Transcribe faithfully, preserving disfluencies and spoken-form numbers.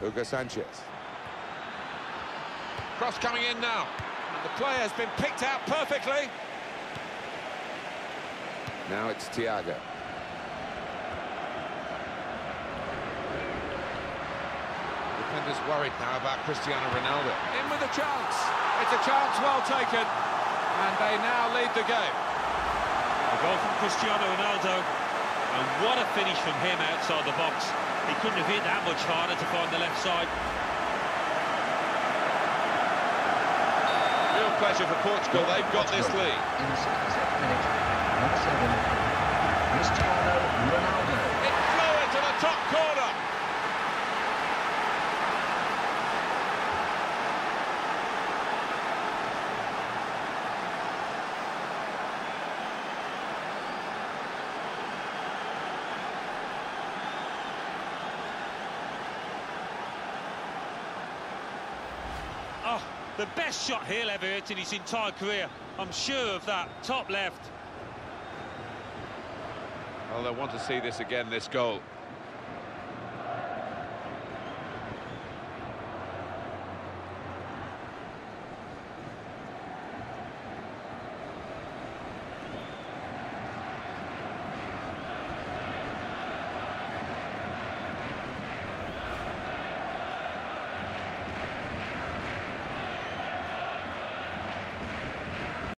Hugo Sanchez. Cross coming in now. And the play has been picked out perfectly. Now it's Thiago. Defenders worried now about Cristiano Ronaldo. In with a chance. It's a chance well taken. And they now lead the game. A goal from Cristiano Ronaldo. And what a finish from him outside the box. He couldn't have hit that much harder to find the left side. Real pleasure for Portugal. They've got this lead. In the sixty-second minute, number seven, Cristiano Ronaldo. It flew into the top corner. Oh, the best shot he'll ever hit in his entire career. I'm sure of that. Top left. Well, they'll want to see this again, this goal.